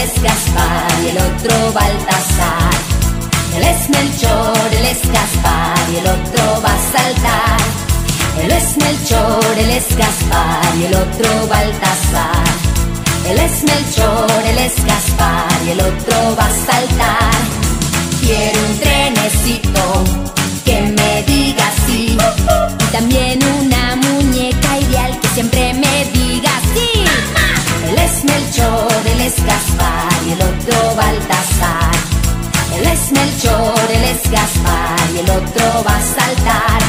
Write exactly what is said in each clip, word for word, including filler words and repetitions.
es Gaspar y el otro Baltasar. Él es Melchor, él es Gaspar y el otro va a saltar. Él es Melchor, él es Gaspar y el otro Baltasar. Él es Melchor, él es Gaspar y el otro va a saltar. Quiero un trenecito que me diga sí, y también una muñeca ideal que siempre me diga sí. Él es Melchor, él es Gaspar y el otro Baltasar. Él es Melchor, él es Gaspar y el otro va a saltar.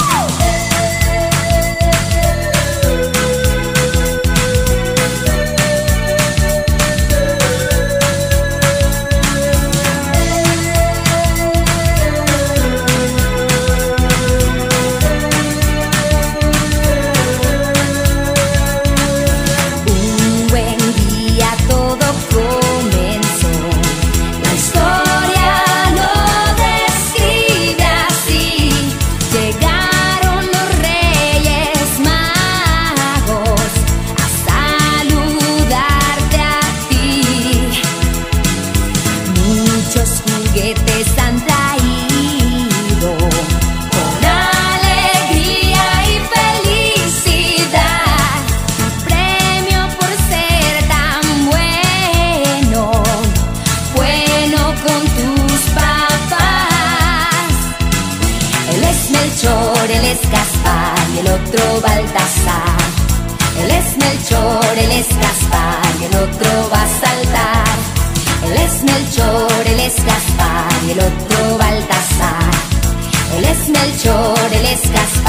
Él es Gaspar y el otro Baltasar. Él es Melchor, él es Gaspar y el otro va a saltar. Él es Melchor, él es Gaspar y el otro Baltasar. Él es Melchor, él es Gaspar.